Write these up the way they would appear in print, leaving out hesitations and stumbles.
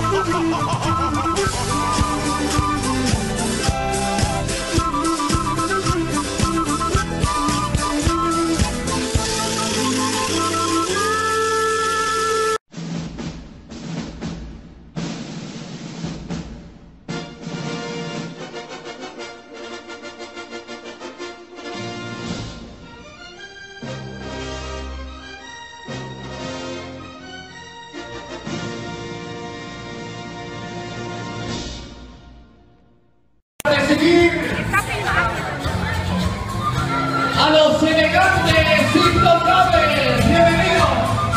A los elegantes intocables, bienvenidos.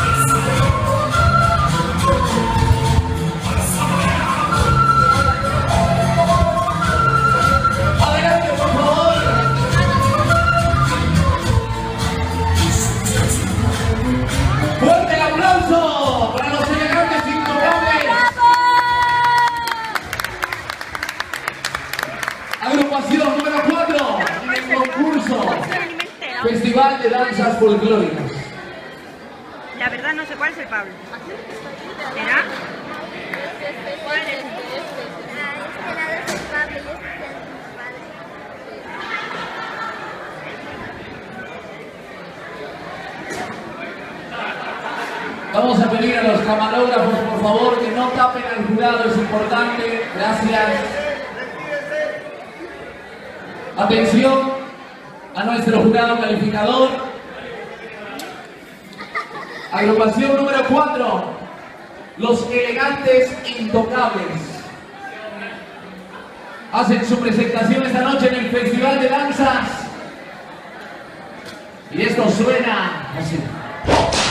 Adelante, por favor. Fuerte el aplauso para los elegantes intocables. Agrupación número 4 en el concurso Festival de Danzas Folclóricas. La verdad no sé cuál es el Pablo. ¿Será? ¿Cuál es? Este lado es el Pablo y este es mi padre. Vamos a pedir a los camarógrafos, por favor, que no tapen al jurado, es importante. Gracias. Atención a nuestro jurado calificador. Agrupación número 4, los elegantes intocables. Hacen su presentación esta noche en el Festival de Danzas. Y esto suena así.